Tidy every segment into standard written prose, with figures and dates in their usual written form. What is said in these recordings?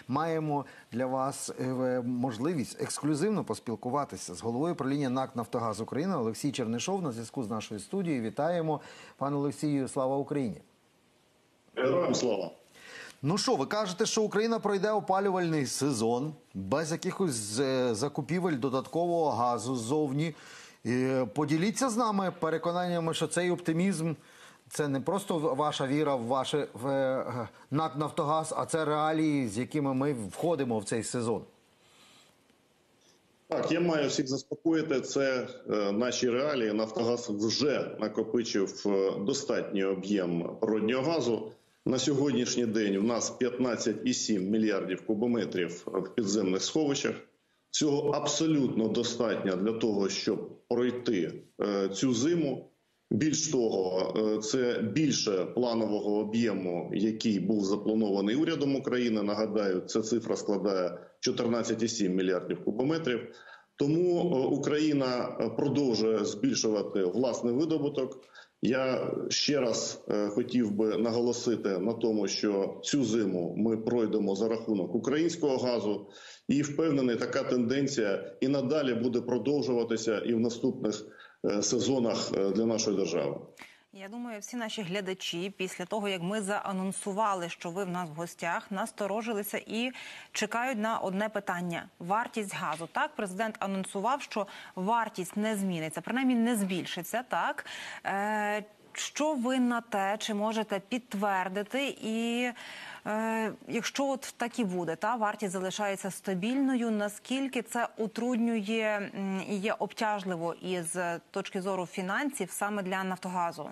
маємо для вас можливість ексклюзивно поспілкуватися з головою правління НАК «Нафтогаз України» Олексій Чернишов на зв'язку з нашою студією. Вітаємо, пане Олексію, слава Україні! Героям слава! Ну що, ви кажете, що Україна пройде опалювальний сезон без якихось закупівель додаткового газу ззовні. Поділіться з нами переконаннями, що цей оптимізм – це не просто ваша віра в НАК «Нафтогаз», а це реалії, з якими ми входимо в цей сезон. Так, я маю всіх заспокоїти. Це наші реалії. «Нафтогаз» вже накопичив достатній об'єм природнього газу. На сьогоднішній день у нас 15,7 мільярдів кубометрів в підземних сховищах. Цього абсолютно достатньо для того, щоб пройти цю зиму. Більш того, це більше планового об'єму, який був запланований урядом України. Нагадаю, ця цифра складає 14,7 мільярдів кубометрів. Тому Україна продовжує збільшувати власний видобуток. Я ще раз хотів би наголосити на тому, що цю зиму ми пройдемо за рахунок українського газу. І впевнений, така тенденція і надалі буде продовжуватися і в наступних сезонах для нашої держави. Я думаю, всі наші глядачі після того, як ми заанонсували, що ви в нас в гостях, насторожилися і чекають на одне питання – вартість газу. Так, президент анонсував, що вартість не зміниться, принаймні не збільшиться, так? Що ви на те, чи можете підтвердити? І якщо от так і буде, та вартість залишається стабільною, наскільки це утруднює і є обтяжливо із точки зору фінансів саме для «Нафтогазу»?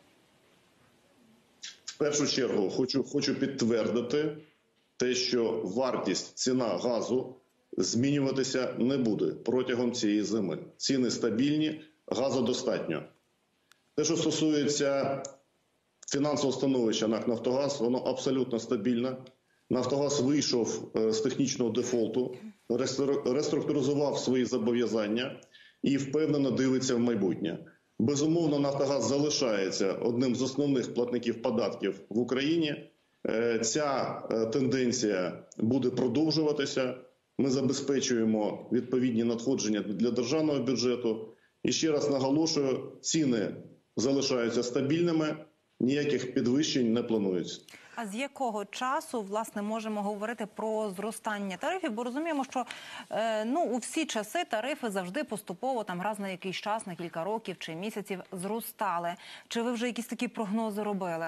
В першу чергу хочу підтвердити те, що вартість, ціна газу змінюватися не буде протягом цієї зими. Ціни стабільні, газу достатньо. Те, що стосується фінансового становища НАК «Нафтогаз», воно абсолютно стабільне. «Нафтогаз» вийшов з технічного дефолту, реструктуризував свої зобов'язання і впевнено дивиться в майбутнє. Безумовно, «Нафтогаз» залишається одним з основних платників податків в Україні. Ця тенденція буде продовжуватися. Ми забезпечуємо відповідні надходження для державного бюджету. І ще раз наголошую, ціни залишаються стабільними, ніяких підвищень не планується. А з якого часу, власне, можемо говорити про зростання тарифів? Бо розуміємо, що у всі часи тарифи завжди поступово, там раз на якийсь час, на кілька років чи місяців зростали. Чи ви вже якісь такі прогнози робили?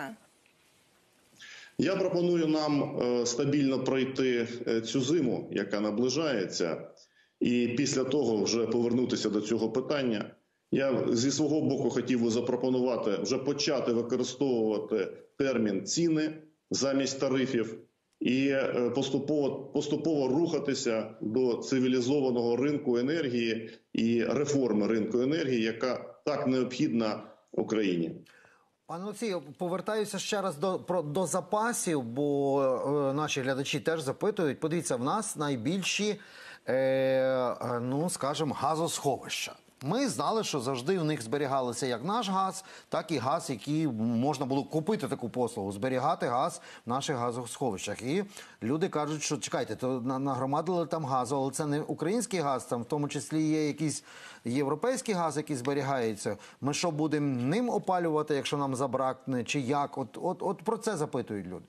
Я пропоную нам стабільно пройти цю зиму, яка наближається, і після того вже повернутися до цього питання. Я зі свого боку хотів би запропонувати вже почати використовувати термін «ціни» замість тарифів і поступово рухатися до цивілізованого ринку енергії і реформи ринку енергії, яка так необхідна Україні. Пане Олексію, повертаюся ще раз до запасів, бо наші глядачі теж запитують. Подивіться, в нас найбільші, скажімо, газосховища. Ми знали, що завжди у них зберігалися як наш газ, так і газ, який можна було купити таку послугу, зберігати газ в наших газосховищах. І люди кажуть, що чекайте, то нагромадили там газу, але це не український газ, там в тому числі є якийсь європейський газ, який зберігається. Ми що, будемо ним опалювати, якщо нам забракне, чи як? От про це запитують люди.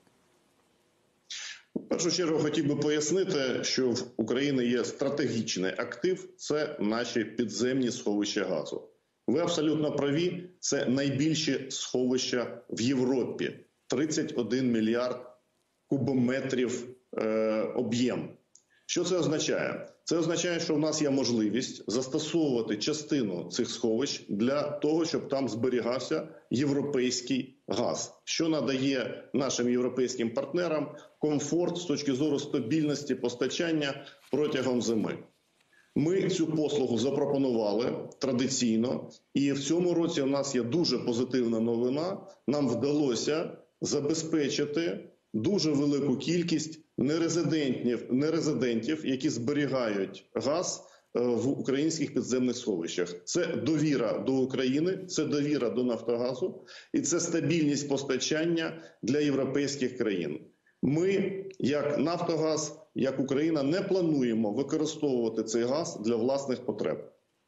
В першу чергу хотів би пояснити, що в Україні є стратегічний актив – це наші підземні сховища газу. Ви абсолютно праві, це найбільші сховища в Європі – 31 мільярд кубометрів об'єм. Що це означає? Це означає, що в нас є можливість застосовувати частину цих сховищ для того, щоб там зберігався європейський газ, що надає нашим європейським партнерам комфорт з точки зору стабільності постачання протягом зими. Ми цю послугу запропонували традиційно, і в цьому році у нас є дуже позитивна новина. Нам вдалося забезпечити дуже велику кількість нерезидентів, які зберігають газ в українських підземних сховищах. Це довіра до України, це довіра до «Нафтогазу» і це стабільність постачання для європейських країн. Ми, як «Нафтогаз», як Україна, не плануємо використовувати цей газ для власних потреб.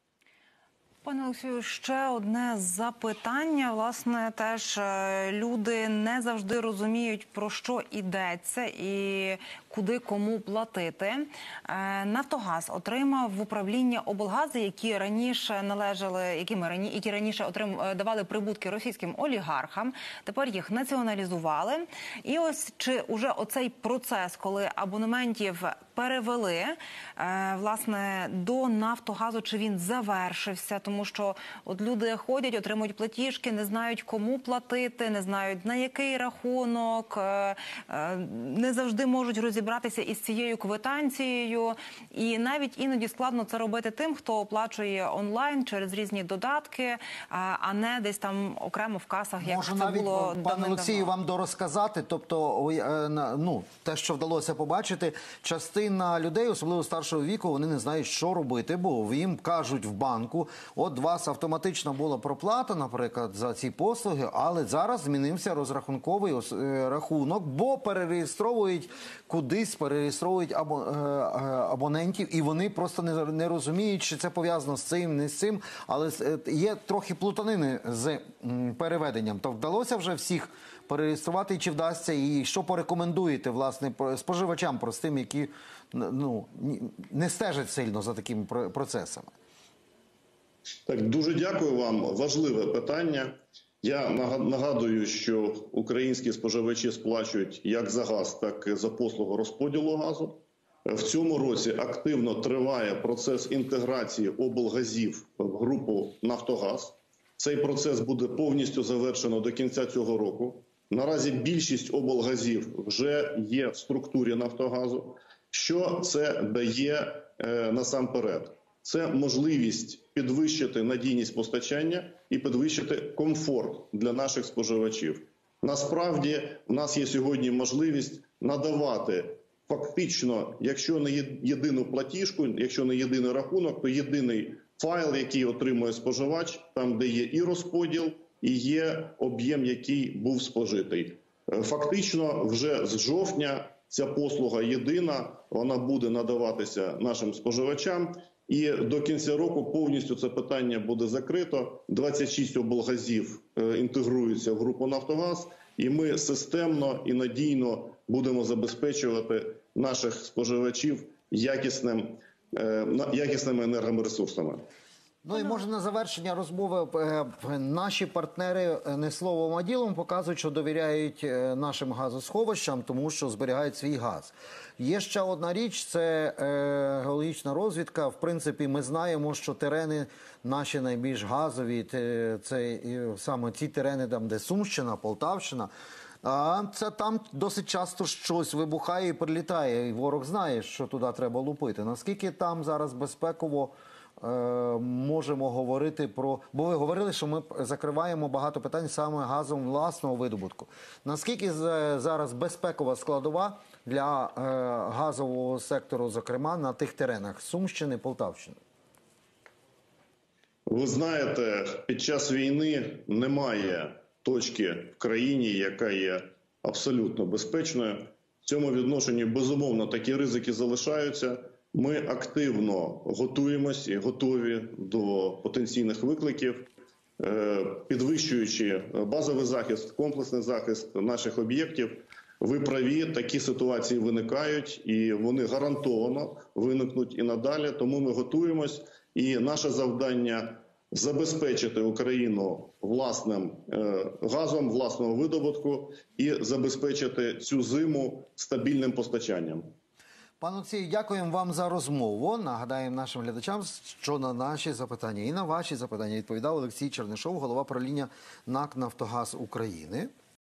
Пане Олексію, ще одне запитання. Власне, теж люди не завжди розуміють, про що йдеться і куди кому платити. «Нафтогаз» отримав в управління облгази, які раніше належали, які раніше давали прибутки російським олігархам. Тепер їх націоналізували. І ось чи уже оцей процес, коли абонементів перевели, власне, до «Нафтогазу», чи він завершився? Тому що от люди ходять, отримують платіжки, не знають, кому платити, не знають, на який рахунок, не завжди можуть розібратися із цією квитанцією. І навіть іноді складно це робити тим, хто оплачує онлайн через різні додатки, а не десь там окремо в касах, як Може, це навіть, було пане давним-давно. Олексію, вам дорозказати, тобто, те, що вдалося побачити, частина людей, особливо старшого віку, вони не знають, що робити, бо їм кажуть в банку, от у вас автоматично була проплата, наприклад, за ці послуги, але зараз змінився розрахунковий рахунок, бо перереєстровують кудись, абонентів, і вони просто не розуміють, чи це пов'язано з цим, не з цим, але є трохи плутанини з переведенням. То вдалося вже всіх перереєструвати, чи вдасться, і що порекомендуєте, власне, споживачам простим, які не стежать сильно за такими процесами? Так, дуже дякую вам. Важливе питання. Я нагадую, що українські споживачі сплачують як за газ, так і за послугу розподілу газу. В цьому році активно триває процес інтеграції облгазів в групу «Нафтогаз». Цей процес буде повністю завершено до кінця цього року. Наразі більшість облгазів вже є в структурі «Нафтогазу». Що це дає насамперед? Це можливість підвищити надійність постачання і підвищити комфорт для наших споживачів. Насправді, в нас є сьогодні можливість надавати фактично, якщо не єдину платіжку, якщо не єдиний рахунок, то єдиний файл, який отримує споживач, там, де є і розподіл, і є об'єм, який був спожитий. Фактично, вже з жовтня ця послуга єдина, вона буде надаватися нашим споживачам. І до кінця року повністю це питання буде закрито. 26 облгазів інтегруються в групу «Нафтогаз», і ми системно і надійно будемо забезпечувати наших споживачів якісними енергоресурсами. Ну і може на завершення розмови наші партнери не словом, а ділом показують, що довіряють нашим газосховищам, тому що зберігають свій газ. Є ще одна річ, це геологічна розвідка. В принципі, ми знаємо, що терени наші найбільш газові, це саме ці терени, там, де Сумщина, Полтавщина, а це там досить часто щось вибухає і прилітає, і ворог знає, що туди треба лупити. Наскільки там зараз безпеково можемо говорити про... Бо ви говорили, що ми закриваємо багато питань саме газом власного видобутку. Наскільки зараз безпекова складова для газового сектору, зокрема, на тих теренах Сумщини, Полтавщини? Ви знаєте, під час війни немає точки в країні, яка є абсолютно безпечною. В цьому відношенні, безумовно, такі ризики залишаються. Ми активно готуємось і готові до потенційних викликів, підвищуючи базовий захист, комплексний захист наших об'єктів. Ви праві, такі ситуації виникають, і вони гарантовано виникнуть і надалі. Тому ми готуємось, і наше завдання – забезпечити Україну власним газом, власного видобутку і забезпечити цю зиму стабільним постачанням. Пане Олексію, дякуємо вам за розмову. Нагадаємо нашим глядачам, що на наші запитання і на ваші запитання відповідав Олексій Чернишов, голова правління НАК «Нафтогаз України».